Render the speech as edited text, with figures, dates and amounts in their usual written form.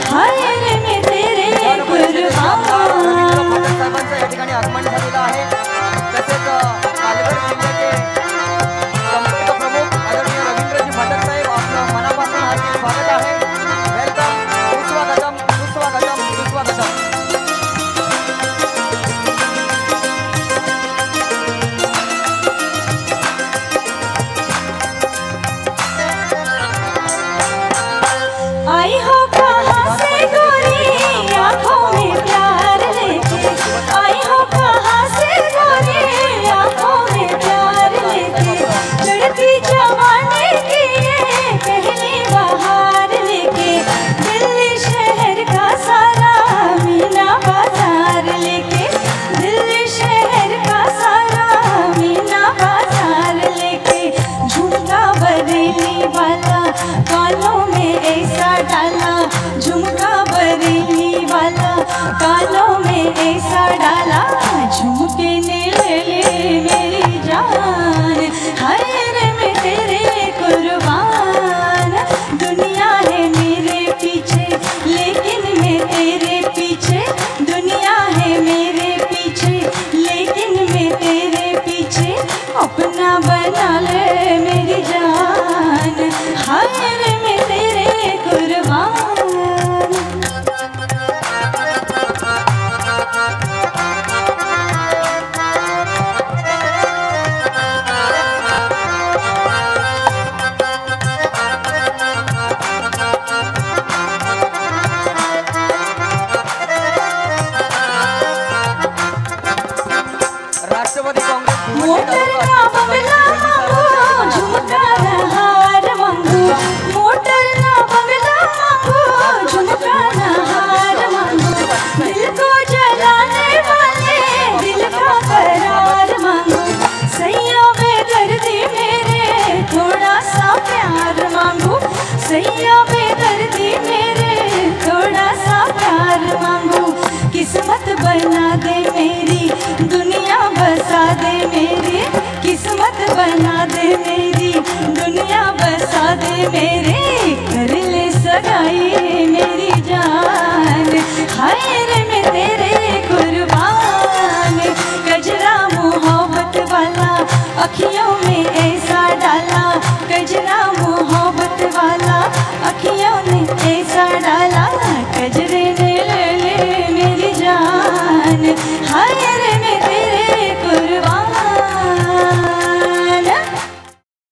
हाय रे मैं तेरे कुर्बान। साहेबांचं या ठिकाणी आगमन झालेलं आहे। तसेच पालघर जिल्ह्याचे संपर्क प्रमुख आदरणीय रवींद्रजी भटक साहेब आपलं मनापासून हार्दिक स्वागत आहे। वेलकम, सुस्वागतम, सुस्वागतम, सुस्वागतम। आई हो कहाँ से गोरी आँखों में प्यार लेके, आई हो कहाँ से गोरी आँखों में प्यार लेके, चढ़ती जवानी की ये पहली बहार लेके, दिल्ली शहर का सारा मीना बाजार लेके, दिल्ली शहर का सारा मीना बाजार लेके, झुमका बरेली वाला कानों में ऐसा डाला, झुमका बरेली वाला कानों में ऐसा डाला, झुमके ने ले ले मेरी जान। हाय रे मैं तेरे कुर्बान। दुनिया है मेरे पीछे लेकिन मैं तेरे पीछे, दुनिया है मेरे पीछे लेकिन मैं तेरे पीछे, अपना बना ले मेरी जान। हाय रे मैं तेरे कुर्बान। राष्ट्रवादी काँग्रेस मोटर का बंगला मांगो, झुमका ना हार मांगो, मोटर ना बंगला मांगो, झुमका ना हार मांगो, दिल को जलाने वाले दिल का करार मांगो, सैया बेदर्दी मेरे थोड़ा सा प्यार मांगो, सैया बेदर्दी मेरे थोड़ा सा प्यार मांगो, किस्मत बना दे मेरी दुनिया बसा दे मेरी, किस्मत बना दे मेरी दुनिया बसा दे मेरी, कर ले सगाई मेरी जान। हाय रे मैं तेरे कुर्बान। गजरा मोहब्बत वाला अखियों में ऐसा डाला, गजरा मोहब्बत वाला अखियों ने ऐसा डाला, गजरे ने ले ले मेरी जान। हाय रे मैं तेरे